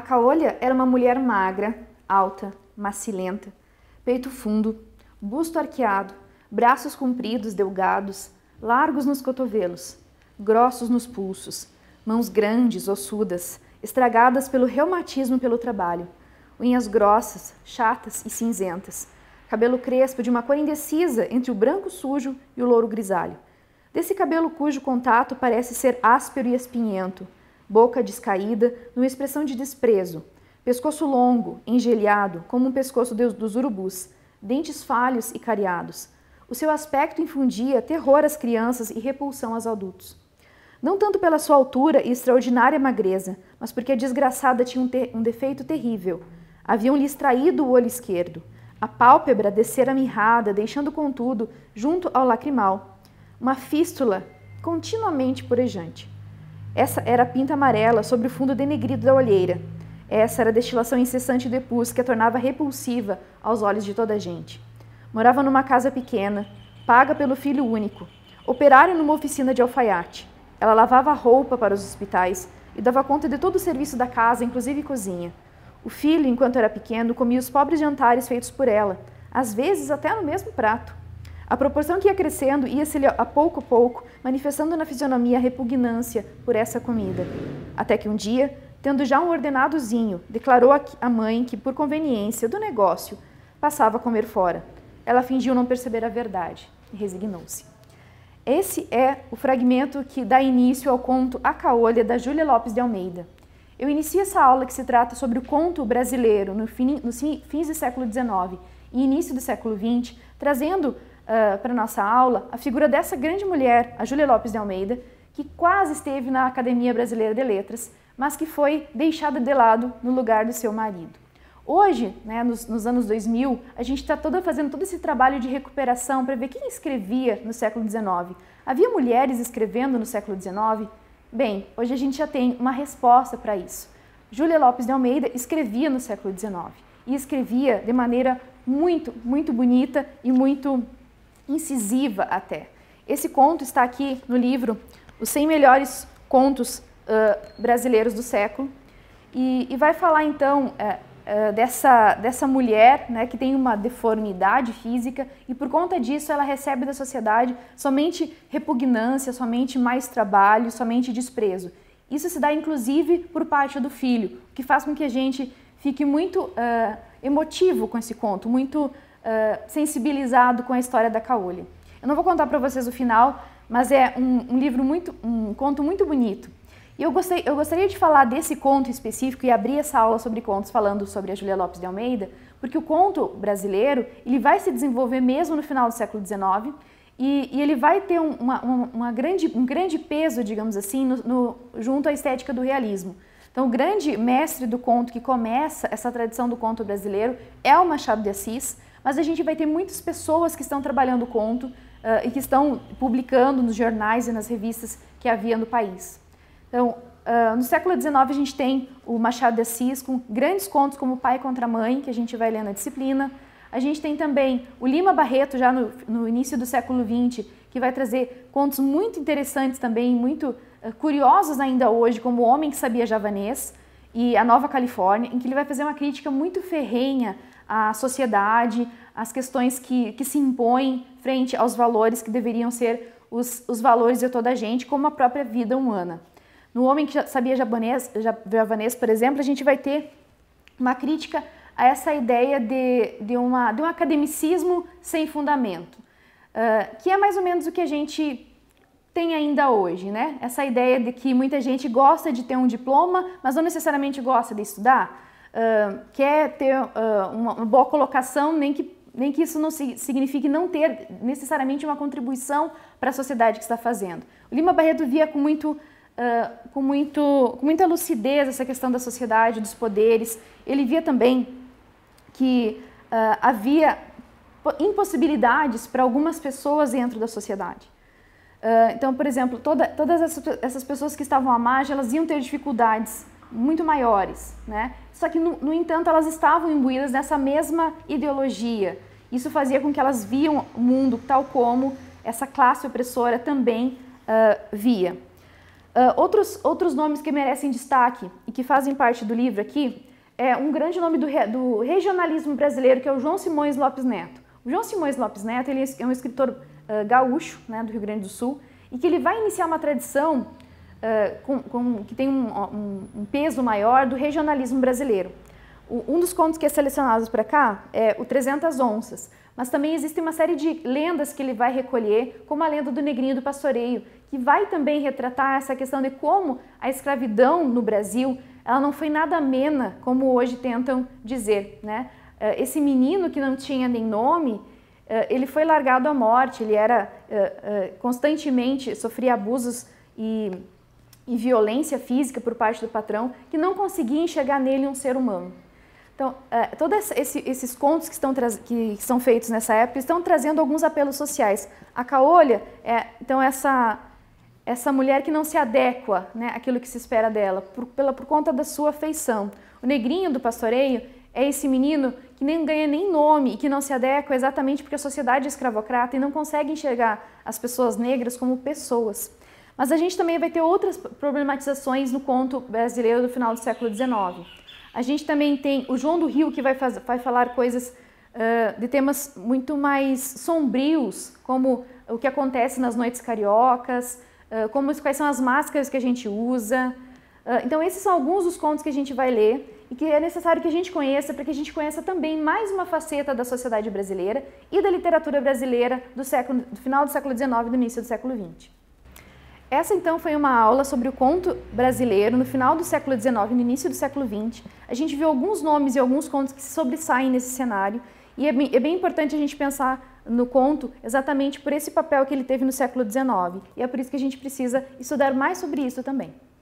Caolha era uma mulher magra, alta, macilenta, peito fundo, busto arqueado, braços compridos, delgados, largos nos cotovelos, grossos nos pulsos, mãos grandes, ossudas, estragadas pelo reumatismo e pelo trabalho, unhas grossas, chatas e cinzentas, cabelo crespo de uma cor indecisa entre o branco sujo e o louro grisalho. Desse cabelo cujo contato parece ser áspero e espinhento, boca descaída numa expressão de desprezo, pescoço longo, engelhado, como um pescoço dos urubus, dentes falhos e cariados. O seu aspecto infundia terror às crianças e repulsão aos adultos. Não tanto pela sua altura e extraordinária magreza, mas porque a desgraçada tinha um defeito terrível. Haviam-lhe extraído o olho esquerdo. A pálpebra descera mirrada, deixando, contudo, junto ao lacrimal, uma fístula continuamente porejante. Essa era a pinta amarela sobre o fundo denegrido da olheira. Essa era a destilação incessante de pus que a tornava repulsiva aos olhos de toda a gente. Morava numa casa pequena, paga pelo filho único, operário numa oficina de alfaiate. Ela lavava roupa para os hospitais e dava conta de todo o serviço da casa, inclusive cozinha. O filho, enquanto era pequeno, comia os pobres jantares feitos por ela, às vezes até no mesmo prato. A proporção que ia crescendo ia-se a pouco, manifestando na fisionomia a repugnância por essa comida. Até que um dia, tendo já um ordenadozinho, declarou à mãe que, por conveniência do negócio, passava a comer fora. Ela fingiu não perceber a verdade e resignou-se. Esse é o fragmento que dá início ao conto A Caolha, da Júlia Lopes de Almeida. Eu inicio essa aula que se trata sobre o conto brasileiro nos fins do século XIX e início do século XX, trazendo para a nossa aula a figura dessa grande mulher, a Júlia Lopes de Almeida, que quase esteve na Academia Brasileira de Letras, mas que foi deixada de lado no lugar do seu marido. Hoje, né, nos anos 2000, a gente está fazendo todo esse trabalho de recuperação para ver quem escrevia no século XIX. Havia mulheres escrevendo no século XIX? Bem, hoje a gente já tem uma resposta para isso. Júlia Lopes de Almeida escrevia no século XIX e escrevia de maneira muito bonita e muito incisiva até. Esse conto está aqui no livro Os 100 Melhores Contos Brasileiros do Século e vai falar então dessa mulher, né, que tem uma deformidade física e por conta disso ela recebe da sociedade somente repugnância, somente mais trabalho, somente desprezo. Isso se dá inclusive por parte do filho, o que faz com que a gente fique muito emotivo com esse conto, muito sensibilizado com a história da Caolha. Eu não vou contar para vocês o final, mas é um conto muito bonito. E eu gostaria de falar desse conto específico e abrir essa aula sobre contos falando sobre a Júlia Lopes de Almeida, porque o conto brasileiro ele vai se desenvolver mesmo no final do século XIX e ele vai ter um grande peso, digamos assim, junto à estética do realismo. Então, o grande mestre do conto que começa essa tradição do conto brasileiro é o Machado de Assis, mas a gente vai ter muitas pessoas que estão trabalhando o conto e que estão publicando nos jornais e nas revistas que havia no país. Então, no século XIX a gente tem o Machado de Assis com grandes contos como Pai contra Mãe, que a gente vai ler na disciplina. A gente tem também o Lima Barreto, já no início do século XX, que vai trazer contos muito interessantes também, muito curiosos ainda hoje, como O Homem que Sabia Javanês e A Nova Califórnia, em que ele vai fazer uma crítica muito ferrenha à sociedade, às questões que se impõem frente aos valores que deveriam ser os valores de toda a gente, como a própria vida humana. No Homem que Sabia Javanês, por exemplo, a gente vai ter uma crítica a essa ideia de um academicismo sem fundamento, que é mais ou menos o que a gente tem ainda hoje, né? Essa ideia de que muita gente gosta de ter um diploma, mas não necessariamente gosta de estudar, quer ter uma boa colocação, nem que isso não signifique não ter necessariamente uma contribuição para a sociedade que está fazendo. O Lima Barreto via com muita lucidez essa questão da sociedade, dos poderes. Ele via também que havia impossibilidades para algumas pessoas dentro da sociedade. Então, por exemplo, todas essas pessoas que estavam à margem, elas iam ter dificuldades muito maiores, né? Só que, no entanto, elas estavam imbuídas nessa mesma ideologia. Isso fazia com que elas viam o mundo tal como essa classe opressora também via. Outros nomes que merecem destaque e que fazem parte do livro aqui é um grande nome do regionalismo brasileiro, que é o João Simões Lopes Neto. O João Simões Lopes Neto ele é um escritor gaúcho, né, do Rio Grande do Sul, e que ele vai iniciar uma tradição que tem um peso maior do regionalismo brasileiro. Um dos contos que é selecionado para cá é o 300 Onças, mas também existe uma série de lendas que ele vai recolher, como a lenda do Negrinho do Pastoreio, que vai também retratar essa questão de como a escravidão no Brasil ela não foi nada amena, como hoje tentam dizer, né? Esse menino que não tinha nem nome, ele foi largado à morte, ele era constantemente, sofria abusos e violência física por parte do patrão, que não conseguia enxergar nele um ser humano. Então, todos esses contos que são feitos nessa época estão trazendo alguns apelos sociais. A Caolha então, essa mulher que não se adequa, né, àquilo que se espera dela, por conta da sua feição. O Negrinho do Pastoreio é esse menino que nem ganha nem nome e que não se adequa exatamente porque a sociedade é escravocrata e não consegue enxergar as pessoas negras como pessoas. Mas a gente também vai ter outras problematizações no conto brasileiro do final do século XIX. A gente também tem o João do Rio, que vai falar coisas de temas muito mais sombrios, como o que acontece nas noites cariocas, quais são as máscaras que a gente usa. Então esses são alguns dos contos que a gente vai ler e que é necessário que a gente conheça, para que a gente conheça também mais uma faceta da sociedade brasileira e da literatura brasileira do final do século XIX e do início do século XX. Essa então foi uma aula sobre o conto brasileiro no final do século XIX e no início do século XX. A gente viu alguns nomes e alguns contos que se sobressaem nesse cenário e é bem importante a gente pensar no conto exatamente por esse papel que ele teve no século XIX. E é por isso que a gente precisa estudar mais sobre isso também.